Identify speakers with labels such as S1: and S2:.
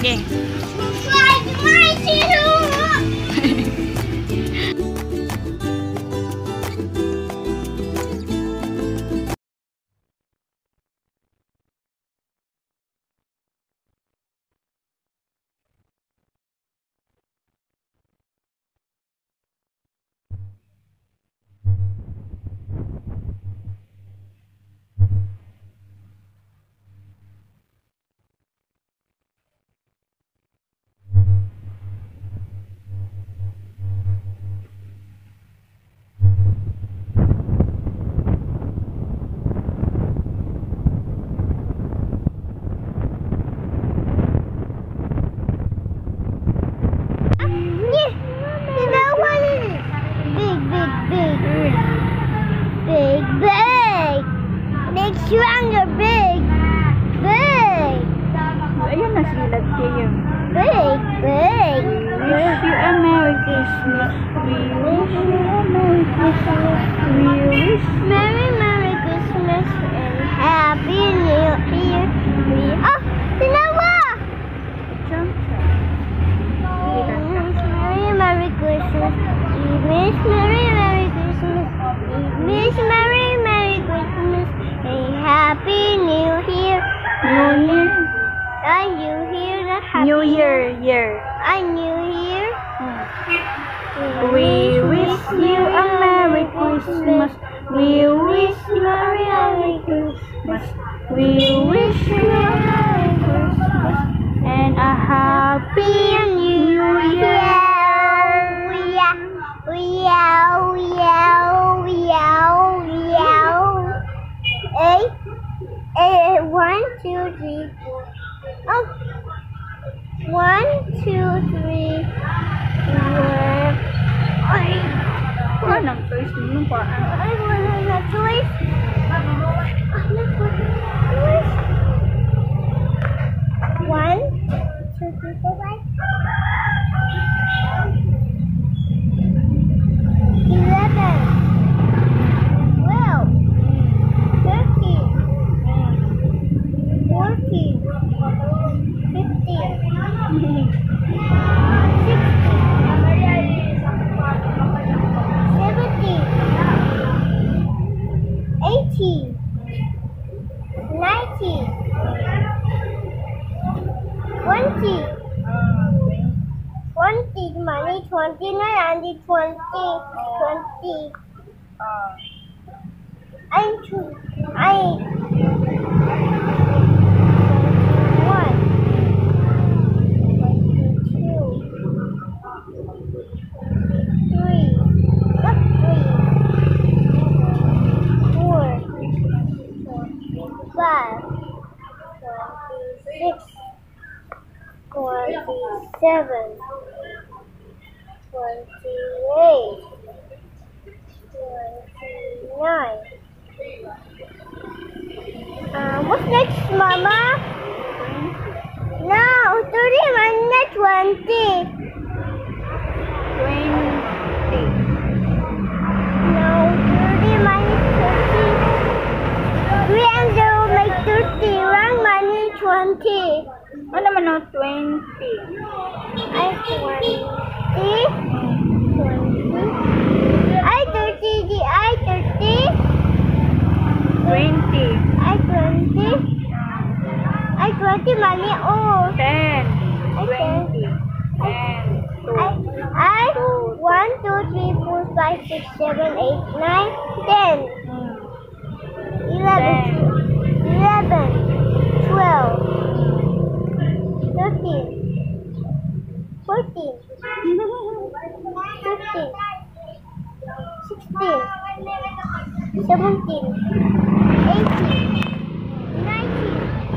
S1: Okay.
S2: Like my too. Stronger, big.
S1: Ayun na silat kayo.
S2: Big.
S1: Wish you a Merry Christmas. We wish you a Merry Christmas. We wish
S2: Merry Christmas and Happy New Year. Oh, sinawa! Merry Christmas. We wish Merry Christmas. We wish Merry Christmas and Happy New Year. And you hear the happy
S1: New Year.
S2: A New Year.
S1: We wish you a Merry Christmas. We wish you a Merry Christmas. We wish you a Merry Christmas and a Happy New Year.
S2: One, two, three, four. Oh. 1, 2, 3, 4.
S1: Anong choice mo pa?
S2: I want a choice. One, 2, 3, 4, 5. 11, 12, 13, 14, 15, 16, 17, 18, 19, 20, 20, money 29 and 20. Seven, 28, 29. What's next, Mama? No, 30 minus 20.
S1: 20.
S2: No, 30 minus 30. 3 and 0 make 30. 1 minus 20.
S1: Ano naman no? 20.
S2: I 20. 20. I 30. I 30.
S1: 20.
S2: I 20. I 20 money. Oh.
S1: 10.
S2: I
S1: 20. 10. 2.
S2: I 1, 2, 3, 4, 5, 6, 7, 8, 9, 10. 11. 12. 13, 14, 15, 16, 17, 18, 19,